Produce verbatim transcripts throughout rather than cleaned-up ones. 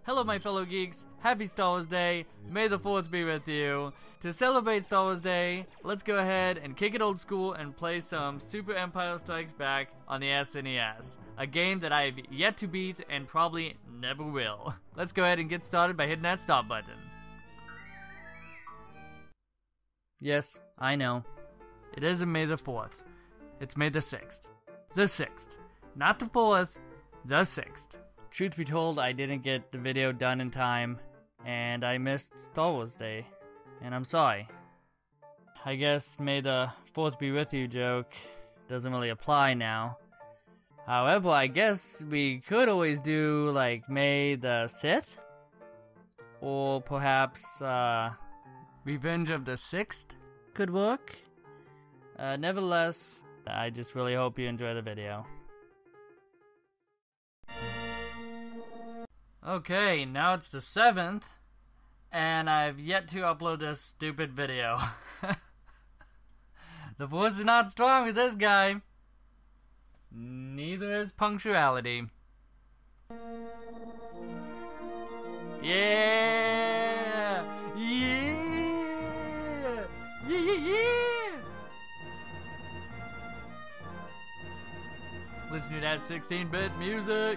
Hello my fellow geeks, happy Star Wars Day, may the fourth be with you. To celebrate Star Wars Day, let's go ahead and kick it old school and play some Super Empire Strikes Back on the S N E S. A game that I've yet to beat and probably never will. Let's go ahead and get started by hitting that stop button. Yes, I know. It isn't May the fourth. It's May the sixth. The sixth. Not the fourth, the sixth. Truth be told, I didn't get the video done in time, and I missed Star Wars Day, and I'm sorry. I guess May the fourth be with you joke doesn't really apply now. However, I guess we could always do, like, May the sixth? Or perhaps, uh, Revenge of the sixth could work? Uh, nevertheless, I just really hope you enjoy the video. Okay, now it's the seventh, and I've yet to upload this stupid video. The force is not strong with this guy. Neither is punctuality. Yeah! Yeah! Yeah, yeah, yeah! Listen to that sixteen bit music.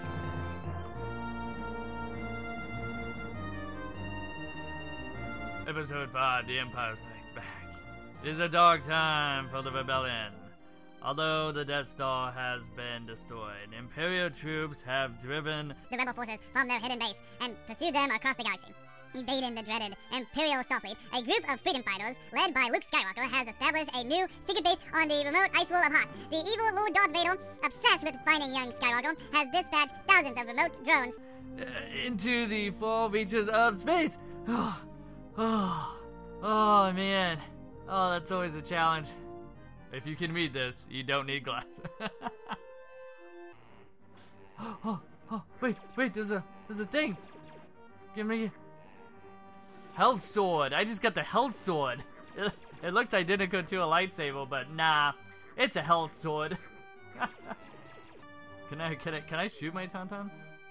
Episode five, The Empire Strikes Back. It is a dark time for the rebellion. Although the Death Star has been destroyed, Imperial troops have driven the rebel forces from their hidden base and pursued them across the galaxy. Evading the dreaded Imperial Starfleet, a group of freedom fighters led by Luke Skywalker has established a new secret base on the remote ice wall of Hoth. The evil Lord Darth Vader, obsessed with finding young Skywalker, has dispatched thousands of remote drones uh, into the far reaches of space. Oh, oh, oh man. Oh, that's always a challenge. If you can read this, you don't need glasses. oh, oh, wait, wait, there's a, there's a thing. Give me Held Sword. I just got the Held Sword. It, it looks identical to a lightsaber, but nah, it's a Held Sword. Can I, can I, can I shoot my Tauntaun?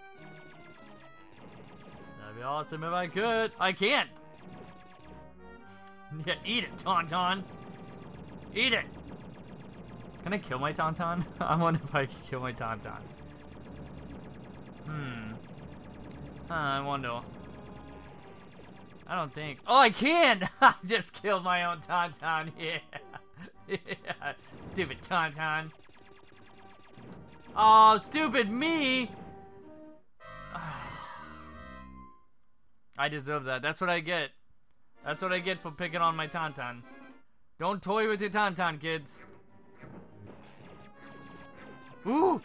That'd be awesome if I could. I can't. Yeah, eat it, Tauntaun. Eat it. Can I kill my Tauntaun? I wonder if I can kill my Tauntaun. Hmm. Uh, I wonder. I don't think. Oh, I can! I just killed my own Tauntaun. Yeah. Yeah. Stupid Tauntaun. Oh, stupid me! I deserve that. That's what I get. That's what I get for picking on my Tauntaun. Don't toy with your Tauntaun, kids. Ooh!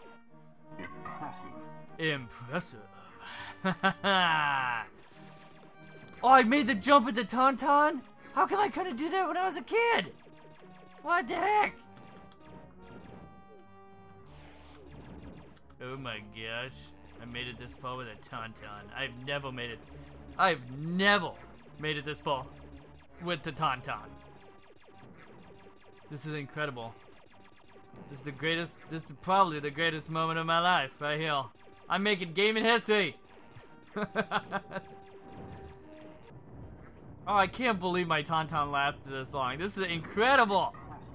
Impressive. Impressive. Oh, I made the jump at the Tauntaun? How come I couldn't do that when I was a kid? What the heck? Oh my gosh. I made it this far with a Tauntaun. I've never made it. I've never made it this far with the Tauntaun. This is incredible. This is the greatest, this is probably the greatest moment of my life, right here. I'm making gaming history! Oh, I can't believe my Tauntaun lasted this long. This is incredible!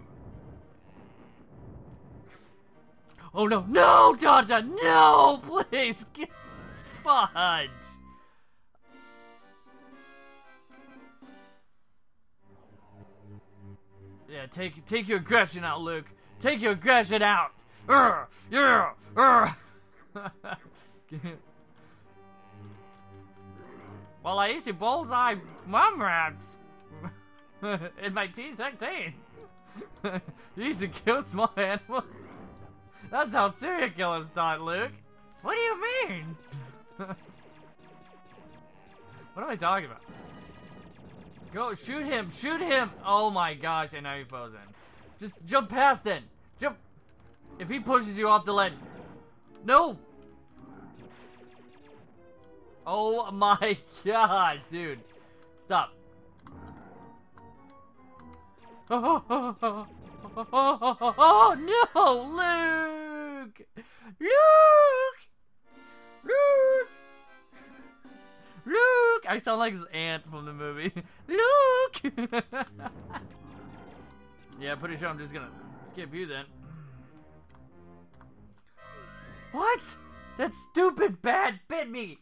Oh no, no, Tauntaun, no! Please, get fudge! Yeah, take take your aggression out, Luke. Take your aggression out. Urgh, yeah, urgh. Well, I used to bullseye mom rats in my T sixteen. You used to kill small animals. That's how serial killers start, Luke. What do you mean? What am I talking about? Go, shoot him, shoot him! Oh my gosh, I know you're frozen. Just jump past it! Jump! If he pushes you off the ledge. No! Oh my gosh, dude. Stop. Oh, oh, oh, oh, oh, oh, oh no, Luke! Luke! Luke! like his aunt from the movie. Luke! Yeah, pretty sure I'm just gonna skip you then. What? That stupid bat bit me!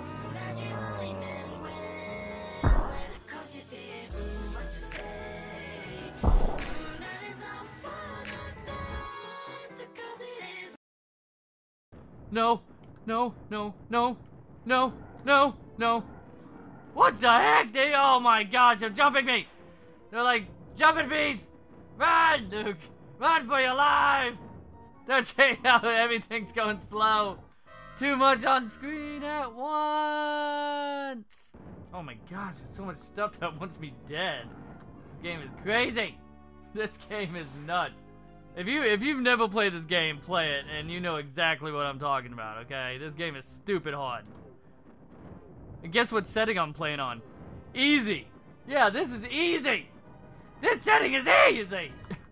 No, no, no, no, no, no, no. What the heck? They, oh my gosh, they're jumping me. They're like jumping beans. Run, Luke. Run for your life. Don't check out, everything's going slow. Too much on screen at once. Oh my gosh, there's so much stuff that wants me dead. This game is crazy. This game is nuts. If you if you've never played this game, play it, and you know exactly what I'm talking about. Okay, this game is stupid hard. And guess what setting I'm playing on? Easy. Yeah, this is easy. This setting is easy.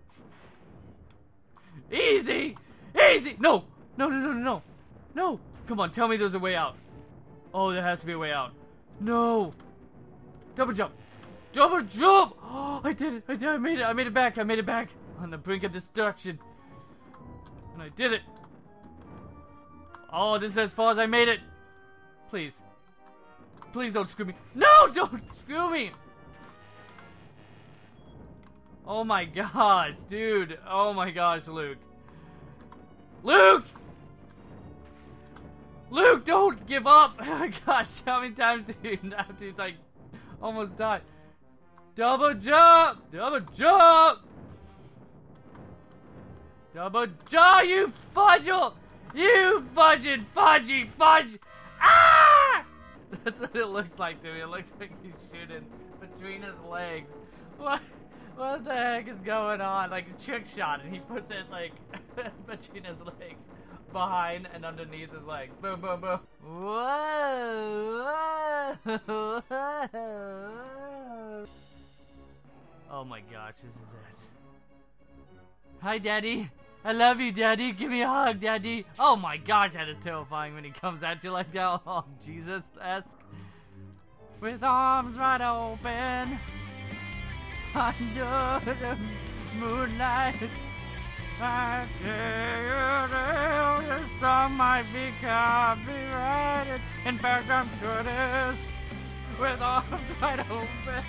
Easy, easy. No, no, no, no, no, no, no. Come on, tell me there's a way out. Oh, there has to be a way out. No. Double jump. Double jump. Oh, I did it. I did. I made it. I made it back. I made it back. On the brink of destruction. And I did it. Oh, this is as far as I made it. Please. Please don't screw me. No, don't screw me. Oh my gosh, dude. Oh my gosh, Luke. Luke! Luke, don't give up. Oh gosh, how many times do you have to, like, almost die? Double jump! Double jump! Double jump, you fudgel! You fudging, fudgy, fudge! Ah! That's what it looks like to me. It looks like he's shooting between his legs. What? What the heck is going on? Like a trick shot, and he puts it like between his legs, behind and underneath his legs. Boom, boom, boom. Whoa! Whoa! Oh my gosh, this is it. Hi, Daddy. I love you, Daddy. Give me a hug, Daddy. Oh my gosh, that is terrifying when he comes at you like that. Oh, Jesus-esque. With arms wide open. Under the moonlight. I dare you, the song might be copyrighted. In fact, I'm sure it is. With arms wide open.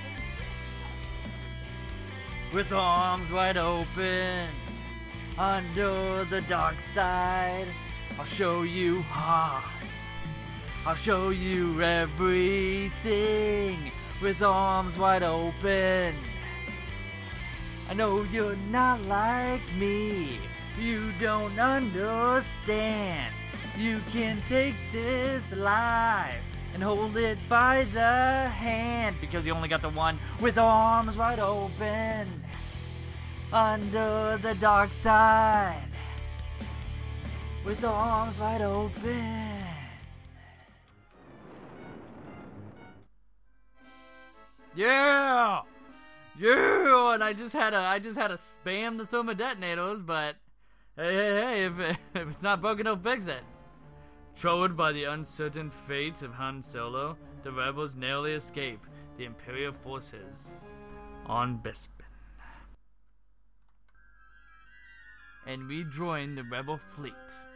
With arms wide open. Under the dark side, I'll show you hard. I'll show you everything with arms wide open. I know you're not like me. You don't understand. You can take this life and hold it by the hand because you only got the one with arms wide open. Under the dark side, with arms wide open. Yeah, yeah. And I just had to, I just had to spam the thermal detonators. But hey, hey, hey, if, if it's not broken, don't fix it. Troubled by the uncertain fates of Han Solo, the rebels narrowly escape the Imperial forces on Bespin. And rejoin the rebel fleet.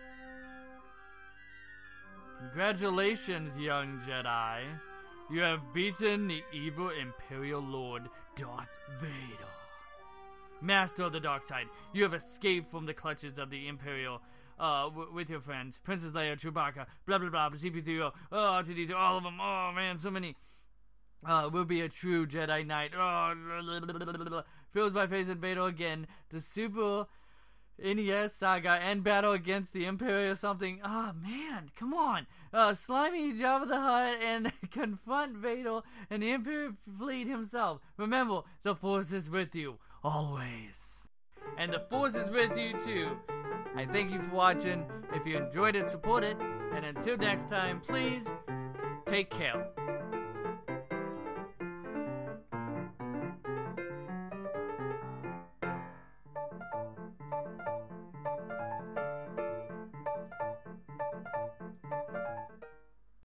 Congratulations, young Jedi. You have beaten the evil Imperial Lord, Darth Vader. Master of the dark side, you have escaped from the clutches of the Imperial, uh, w with your friends. Princess Leia, Chewbacca, blah blah blah, C P three O, oh, R two D two, all of them. Oh man, so many. Uh, will be a true Jedi Knight. Oh, fills my face with Vader again. The super N E S saga and battle against the Imperial something. Ah, oh, man, come on. Uh, slimy Jabba the Hutt and confront Vader and the Imperial fleet himself. Remember, the Force is with you, always. And the Force is with you, too. I thank you for watching. If you enjoyed it, support it. And until next time, please, take care.